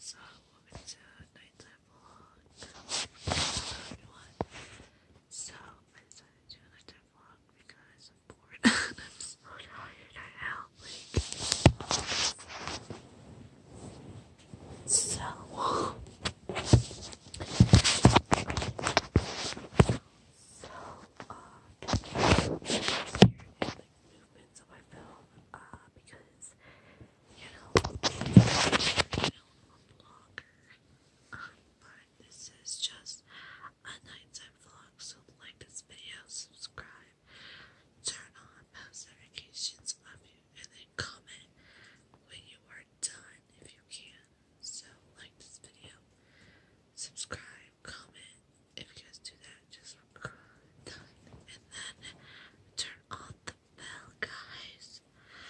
So welcome to nighttime vlog. Hello everyone. So I decided to do a nighttime vlog because I'm bored. I'm so tired right now. Movements of my film, because I'm a blogger. But this is just a nighttime vlog, so like this video, subscribe, turn on post notifications of you, and then comment when you are done if you can. So like this video, subscribe, comment. If you guys do that, just done, and then turn on the bell, guys.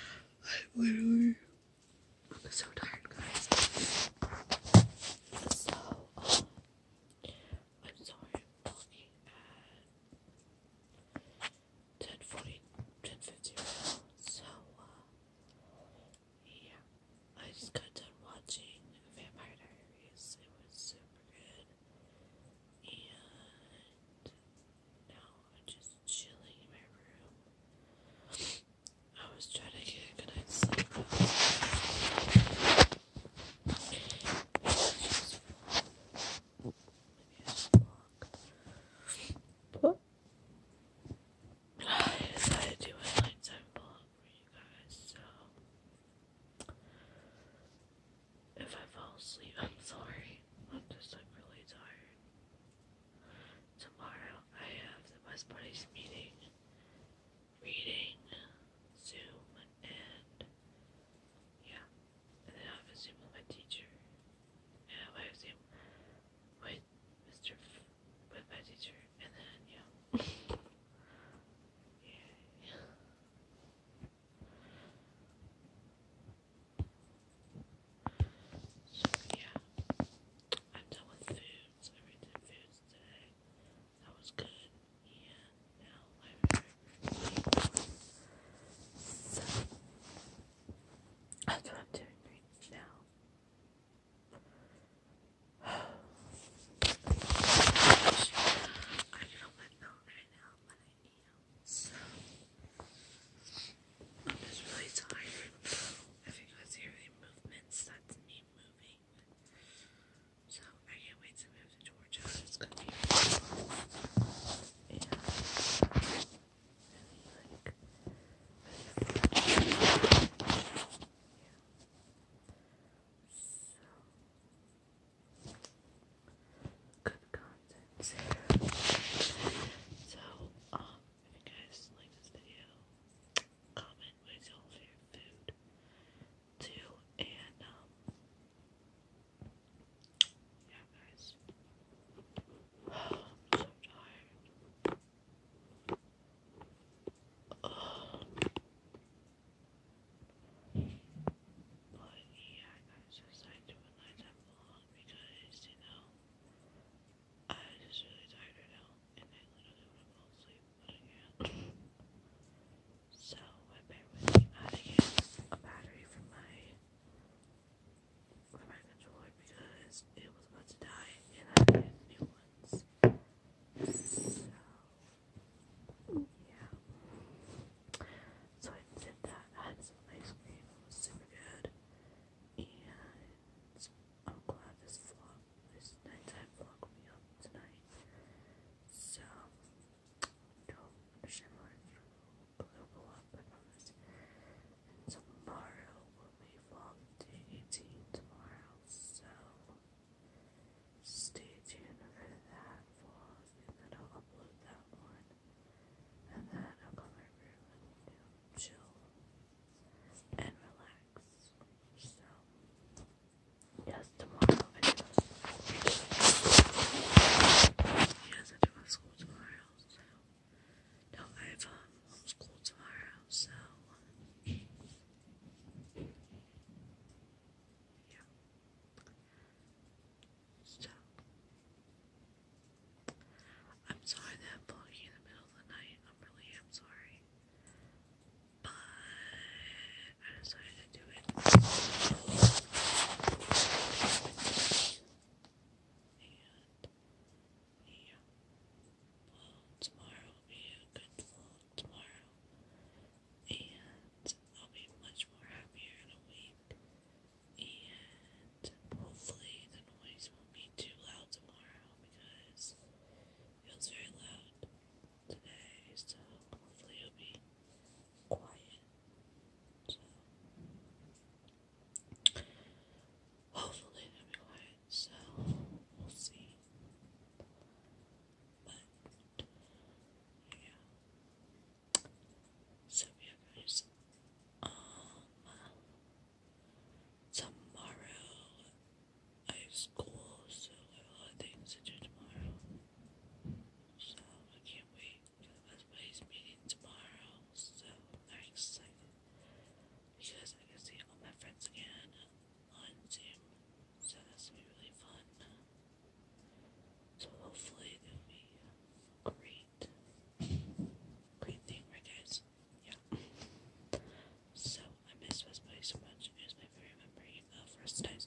I'm so tired, guys. So, I'm sorry, I'm looking at 10:50 right now. So, yeah, I just got done watching Vampire Diaries. It was super good. And now I'm just chilling in my room. I was trying to get a good night's sleep. I decided to do a nighttime vlog for you guys, so if I fall asleep, I'm sorry. I'm just like really tired. Tomorrow I have the West Buddies meeting, reading, Zoom, and yeah, and then I have a Zoom with my teacher, and I have a Zoom with with my teacher, and then yeah. So yeah, I'm done with foods. I already did foods today. That was good. And now so that's what I'm doing right now. I get on my phone right now, but I am. So I'm just really tired. If you guys hear any movements, that's me moving. So I can't wait to move to Georgia. It's gonna be really fun. And good content. So, if you guys like this video, comment what's your favorite food too, and yeah, guys. I'm so tired. But yeah, guys, just I do a nighttime vlog because I'm just really tired right now, and I literally want to fall asleep, but I can't. So I bear with me. I had to get a battery for my controller because it was about to die, and I had to get new ones. So yeah. So I did that. I had some ice cream. It was super good. And I'm glad this nighttime vlog will be up tonight. So don't understand why it'll go up, I promise. And tomorrow will be vlog day 18 tomorrow. So Thursdays.